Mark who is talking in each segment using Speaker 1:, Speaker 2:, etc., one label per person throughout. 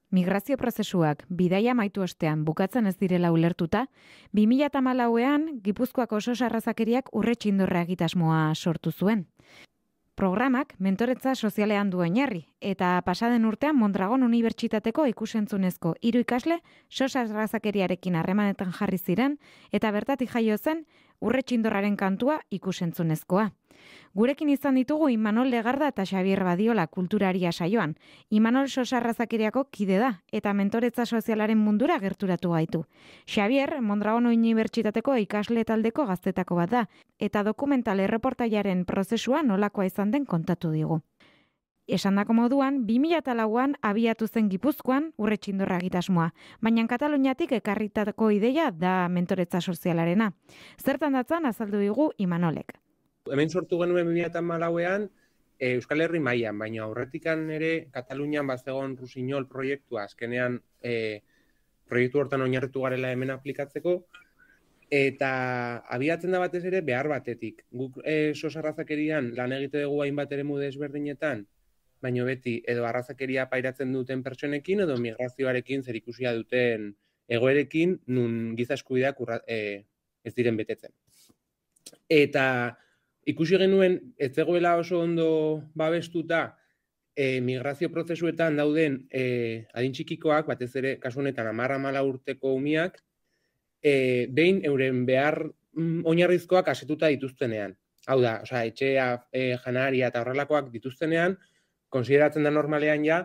Speaker 1: Migrazio prozesuak bidaia amaitu ostean bukatzen ez direla ulertuta, 2014ean Gipuzkoako oso sarrazakeriak urretxindorra egitasmoa sortu zuen. Programak mentoretza sozialean du oinarri eta pasaden urtean Mondragon Unibertsitateko ikusentzunezko 3 ikasle sosarrazakeriarekin harremanetan jarri ziren eta bertatik jaio zen urretxindorraren kantua ikusentzunezkoa. Gurekin izan ditugu Imanol Legarda eta Xabier Badiola kulturaria saioan. Imanol sosarrazakeriako kide da eta mentoretza sozialaren mundura gerturatu gaitu. Xabier Mondragon Unibertsitateko ikasle taldeko gaztetako bat da eta dokumental erreportaiaren prozesua nolakoa izan den kontatu digu. Esandako moduan, 2004an abiatu zen Gipuzkoan urretxindorra egitasmoa, baina Kataluniatik ekarritako ideia da mentoretza sozialarena. Zertan datzan azaldu digu Imanolek.
Speaker 2: Hemen sortu genuen 2014ean Euskal Herri mailan, baina aurretikan ere Katalunian bazegon Rusiñol proiektua, azkenean proiektu hortan oinarritu garela hemen aplikatzeko, eta abiatzen da batez ere behar batetik. Guk sosarrazakerian lan egite dugu hainbat eremu desberdinetan, baina beti edo arrazakeria pairatzen duten pertsonekin edo migrazioarekin zerikusia duten egoerekin nun giza eskubideak ez diren betetzen. Eta ikusi genuen ez zegoela oso ondo babestuta migrazio prozesuetan dauden adin txikikoak, batez ere kasu honetan 10-14 urteko umiak, behin euren behar oinarrizkoak asetuta dituztenean. Hau da, etxea, janaria eta horrelakoak dituztenean, konsideratzen da normalean ja,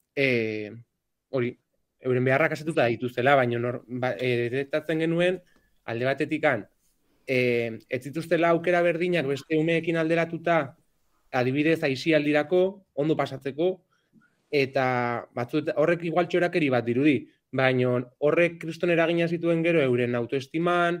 Speaker 2: euren beharrak asetuta dituztela, baina detektatzen genuen alde batetikan, ez dituztela aukera berdinak beste umeekin alderatuta, adibidez aisialdirako, ondo pasatzeko, eta horrek igual txorakeri bat dirudi, baina horrek kriston eragina zituen gero euren autoestiman,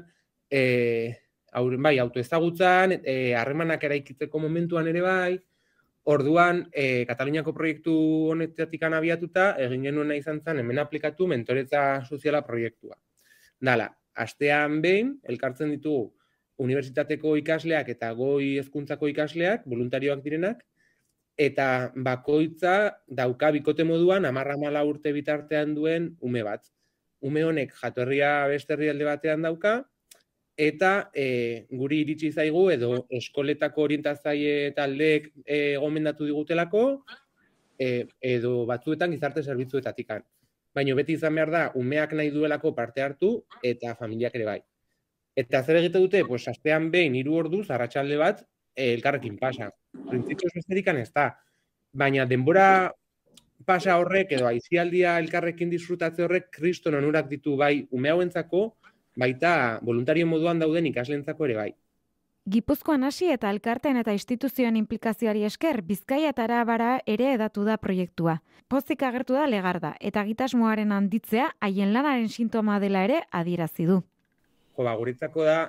Speaker 2: autoezagutzan, harremanak eraikitzeko momentuan ere bai. Orduan, Kataluniako proiektu honetatik abiatuta, egin genuena izan zen hemen aplikatu mentoretza soziala proiektua. Dala, astean behin, elkartzen ditugu unibertsitateko ikasleak eta goi hezkuntzako ikasleak, voluntarioak direnak, eta bakoitza dauka bikote moduan 10-14 urte bitartean duen ume bat. Ume honek jatorria beste herrialde batean dauka, eta guri iritsi zaigu edo eskoletako orientazio taldeek gomendatu digutelako, edo batzuetan gizarte zerbitzuetatik. Baina beti izan behar da, umeak nahi duelako parte hartu eta familiak ere bai. Eta zer egite dute, astean behin 3 orduz, arratsalde bat, elkarrekin pasa. Printzipioz besterikan ez da. Baina denbora pasa horrek edo aisialdia elkarrekin disfrutatze horrek kriston onurak ditu bai ume hauentzako, baita voluntario moduan dauden ikaslentzako ere bai.
Speaker 1: Gipuzkoan hasi eta elkarteen eta instituzioen inplikazioari esker, Bizkaia eta Arabara ere hedatu da proiektua. Pozik agertu da Legarda eta egitasmoaren handitzea haien lanaren sintoma dela ere adierazi du.
Speaker 2: Guretzako da,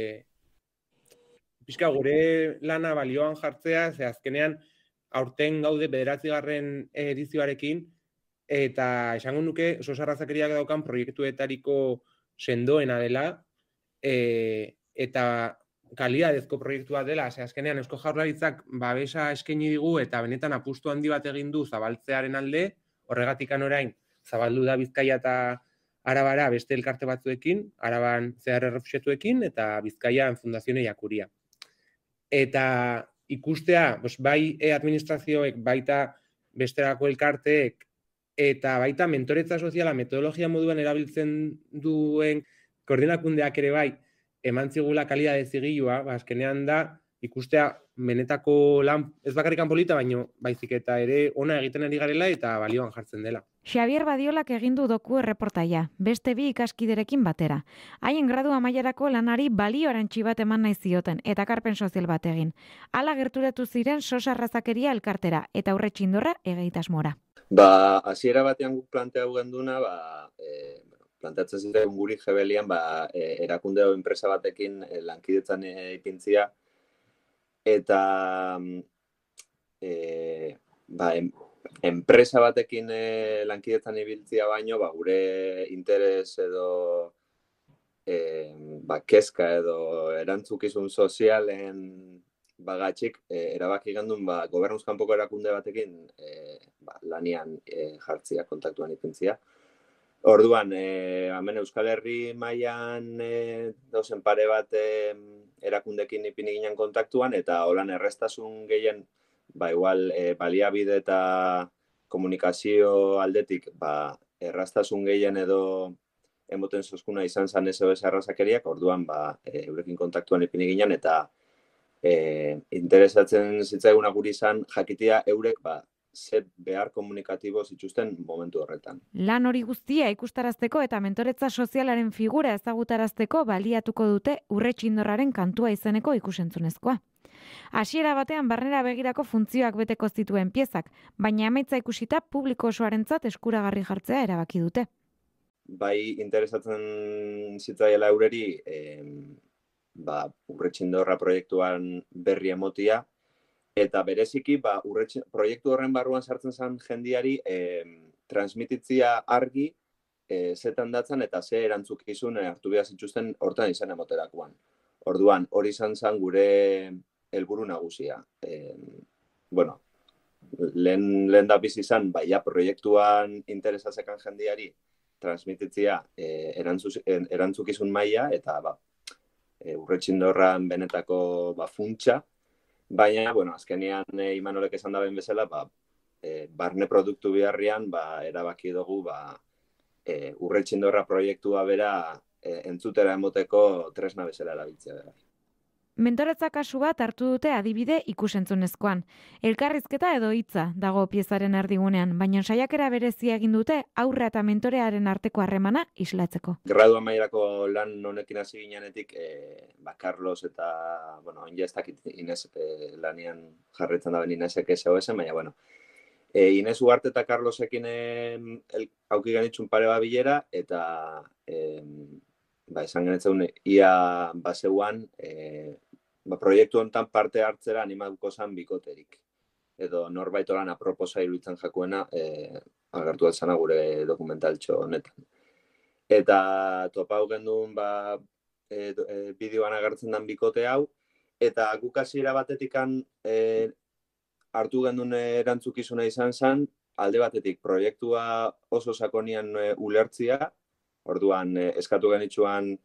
Speaker 2: pixka gure lana balioan jartzea, ze azkenean aurten gaude 9. edizioarekin, eta esango nuke sosarrazakeriak daukan proiektuetariko sendoena dela, eta kalidadezko proiektua dela, ze azkenean Eusko Jaurlaritzak babesa eskaini digu eta benetan apustu handi bat egin du zabaltzearen alde, horregatikan orain zabaldu da Bizkaia eta Arabara beste elkarte batzuekin, Araban zehar errefuxiatuekin eta Bizkaian Fundazione Jakuria. Eta ikustea, bai administrazioek, baita besterako elkarteek, eta baita mentoretza soziala metodologia moduan erabiltzen duen koordinakundeak ere bai, eman zigula kalidade zigilua, azkenean da, ikustea benetako lan, ez bakarrikan polita, baino baizik eta ere ona egiten ari garela eta balioan jartzen dela.
Speaker 1: Xabier Badiolak egin du doku erreportaia, beste 2 ikaskiderekin batera. Haien gradu amaierako lanari balio erantsi bat eman nahi zioten eta ekarpen sozial bat egin. Hala gerturatu ziren sosarrazakeria elkartera eta urretxindorra egitasmora.
Speaker 3: Hasiera batean guk planteatu genduna, planteatzen ziren guri jebelian, erakunde o enpresa batekin lankidetzan ipintzia, eta enpresa batekin lankidetzan ibiltzia baino, gure interes edo kezka edo erantzukizun sozialen bagatxik erabaki gendun gobernuz kanpoko erakunde batekin lanian jartzia, kontaktuan ipintzia. Orduan, hemen Euskal Herri mailan dauzen pare bat erakundekin ipini ginen kontaktuan, eta holan errestasun gehien, igual baliabide eta komunikazio aldetik, errastasun gehien edo emoten zozkuna izan zan SOS arrazakeriak, orduan eurekin kontaktuan ipini ginen, eta interesatzen zitzaiguna guri izan jakitia eurek ze behar komunikatibo zituzten momentu horretan.
Speaker 1: Lan hori guztia ikustarazteko eta mentoretza sozialaren figura ezagutarazteko baliatuko dute Urretxindorraren kantua izeneko ikusentzunezkoa. Hasiera batean barnera begirako funtzioak beteko zituen piezak, baina amaitza ikusita publiko osoarentzat eskuragarri jartzea erabaki dute.
Speaker 3: Bai interesatzen zitzaiela eureri Urretxindorra proiektuan berri emotia, eta bereziki, proiektu horren barruan sartzen zen jendiari transmititzia argi zetan datzan eta ze erantzukizun hartu behar zituzten hortan izan emoterakoan. Orduan, hori izan zen gure helburu nagusia. Lehen da bizi izan, proiektuan interesatzekan jendiari transmititzia erantzukizun maila eta Urretxindorran benetako funtsa. Baina, azkenean Imanolek esan daben bezala, barne produktu biharrian erabaki dugu Urretxindorra proiektua bera entzutera emoteko tresna bezala erabiltzea dela.
Speaker 1: Mentoretza kasu bat hartu dute adibide ikusentzunezkoan. Elkarrizketa edo hitza dago piezaren erdigunean, baina saiakera berezia egin dute aurra eta mentorearen arteko harremana islatzeko.
Speaker 3: Gradu amaierako lan honekin hasi ginenetik, Carlos eta, hain ez dakit Inez lanian jarretzen daben Inezek SOS, baina, Inez Ugarte eta Carlosekin auki genitxun pare bat bilera, eta esan genetzen ia baseuan, proiektu honetan parte hartzera animatuko zen bikoterik. Edo norbait horan aproposa iruditzen jakuena agertu atzana gure dokumentaltxo honetan. Eta topau gendun bideoan agertzen den bikote hau, eta guk hasiera batetikan hartu gendun erantzukizuna izan zen, alde batetik proiektua oso sakonian ulertzia, orduan eskatu genitxuan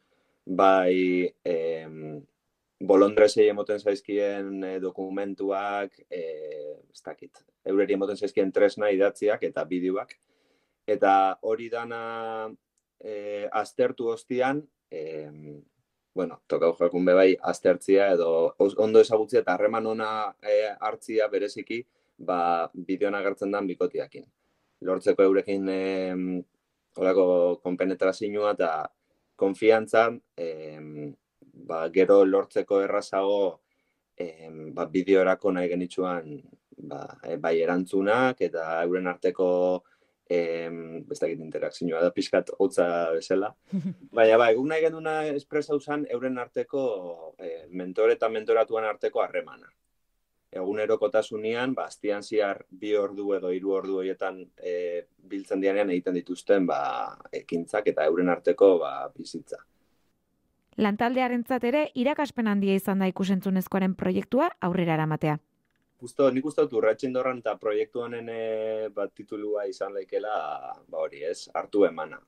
Speaker 3: bolondresei emoten zaizkien dokumentuak, ez dakit, eureri emoten zaizkien tresna idatziak eta bideoak. Eta hori dana aztertu ostian, tokau jakun bebai aztertzia edo ondo ezagutzia eta harreman ona hartzia bereziki bideoan agertzen den bikotiakin. Lortzeko eurekin konpenetrazioa eta konfiantzan, gero lortzeko errazago bideorako nahi genitxuan bai erantzunak eta euren arteko ez dakit interakzioa da pixkat hotza bezala. Baina guk nahi genduna espresa uzan euren arteko mentore eta mentoratuan arteko harremana. Egunerokotasunean, astian ziar 2 ordu edo 3 ordu horietan biltzen dianean egiten dituzten ekintzak eta euren arteko bizitza.
Speaker 1: Lantaldearentzat ere irakaspen handia izan da ikusentzunezkoaren proiektua aurrera eramatea.
Speaker 3: Nik uste dut Urretxindorran eta proiektu honen titulua izan laikela hori ez, hartu emana.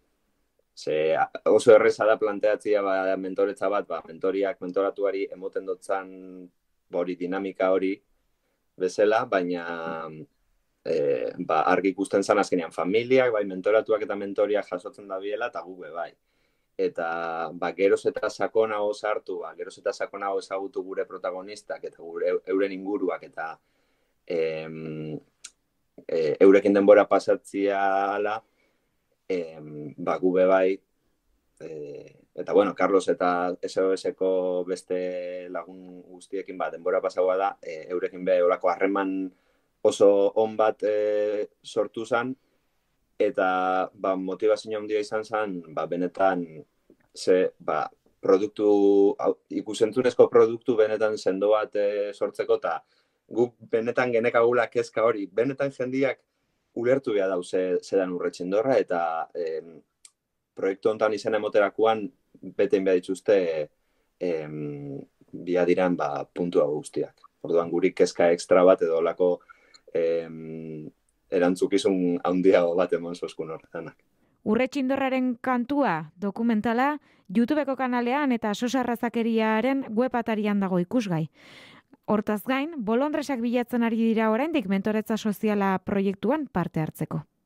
Speaker 3: Oso erreza da planteatzia mentoretza bat, mentoriak mentoratuari emoten dotzan hori dinamika hori bezala, baina argi ikusten zan azkenean familiak, mentoratuak eta mentoriak jasotzen da biela eta gube bai. Eta geroz eta sakonago sartu, geroz eta sakonago ezagutu gure protagonistak eta gure euren inguruak eta eurekin denbora pasatzia ala, gube bai, eta Carlos eta SOS-eko beste lagun guztiekin denbora pasagoa da, eurekin horako harreman oso on bat sortu zen, eta motivazio handia izan zen, benetan ikusentzunezko produktu benetan sendo bat sortzeko, eta guk benetan genekagula kezka hori, benetan jendiak ulertu behar dau zedan Urretxindorra, eta proiektu honetan izan emoterakoan betein behar dituzte diran puntua guztiak. Orduan guri kezka ekstra bat edo olako erantzukizun handiago bat emon zozkun horretanak.
Speaker 1: Urretxindorraren kantua dokumentala YouTubeko kanalean eta sosarrazakeriaren web atarian dago ikusgai. Hortaz gain, bolondresak bilatzen ari dira oraindik mentoretza soziala proiektuan parte hartzeko.